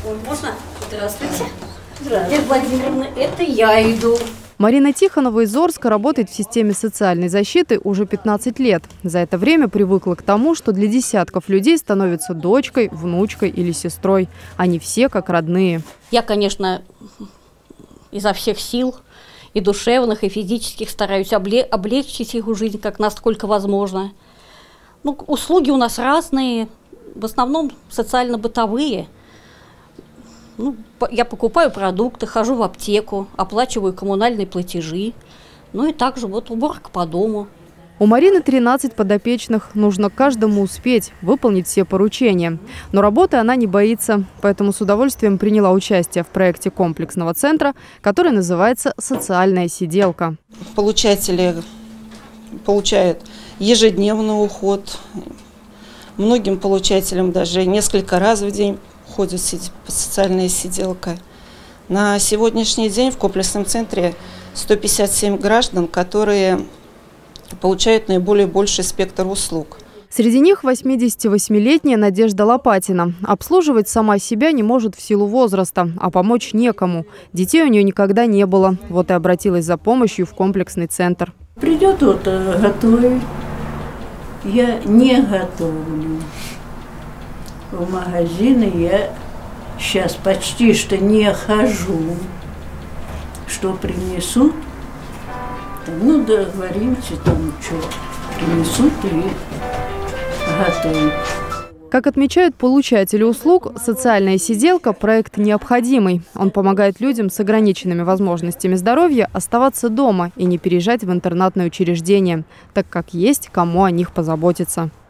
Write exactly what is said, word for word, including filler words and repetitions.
Ой, можно? Здравствуйте. Здравствуйте, Владимировна. Это я иду. Марина Тихонова из Орска работает в системе социальной защиты уже пятнадцать лет. За это время привыкла к тому, что для десятков людей становится дочкой, внучкой или сестрой. Они все как родные. Я, конечно, изо всех сил, и душевных, и физических, стараюсь обле облегчить их жизнь, как насколько возможно. Ну, услуги у нас разные, в основном социально-бытовые. Ну, я покупаю продукты, хожу в аптеку, оплачиваю коммунальные платежи. Ну и также вот уборка по дому. У Марины тринадцать подопечных. Нужно каждому успеть выполнить все поручения. Но работы она не боится, поэтому с удовольствием приняла участие в проекте комплексного центра, который называется «Социальная сиделка». Получатели получают ежедневный уход. Многим получателям даже несколько раз в день ходит социальная сиделка. На сегодняшний день в комплексном центре сто пятьдесят семь граждан, которые получают наиболее больший спектр услуг. Среди них восьмидесятивосьмилетняя Надежда Лопатина. Обслуживать сама себя не может в силу возраста, а помочь некому. Детей у нее никогда не было. Вот и обратилась за помощью в комплексный центр. Придет вот готовить. Я не готовлю. В магазины я сейчас почти что не хожу. Что принесут? Ну, договоримся, там что принесут и готовят. Как отмечают получатели услуг, социальная сиделка – проект необходимый. Он помогает людям с ограниченными возможностями здоровья оставаться дома и не переезжать в интернатное учреждение, так как есть кому о них позаботиться.